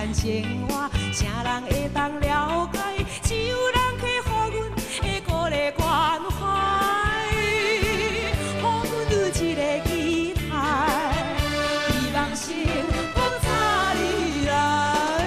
款生活，啥人会当了解？只有人去予阮的鼓励关怀，予阮有一个期待，希望幸福早日来。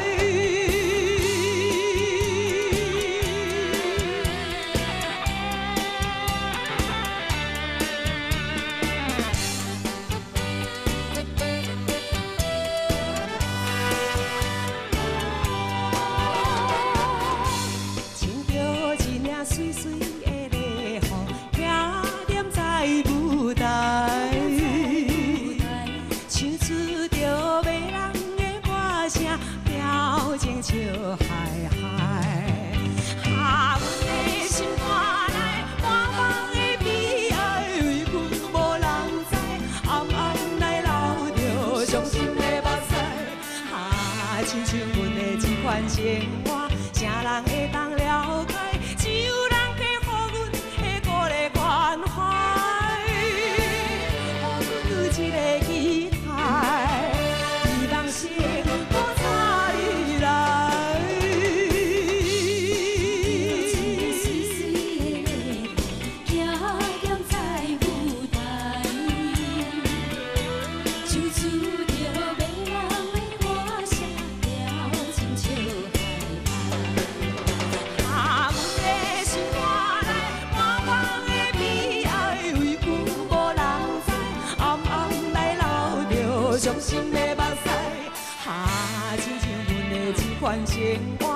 水水的礼服，行踮在舞台，唱出着迷人的歌声，表情笑嗨嗨，哈，阮的心肝内满满的悲哀，为阮无人知，暗暗来流着伤心的目屎，哈，亲像阮的这款生活，啥人会当了解？只有人去予阮的鼓励关怀，予阮有一个期待，希望幸福早日来。水水的礼服，行踮在舞台，唱出着迷人的歌声，表情笑嗨嗨。伤心的目屎，哈，亲像阮的这款生活。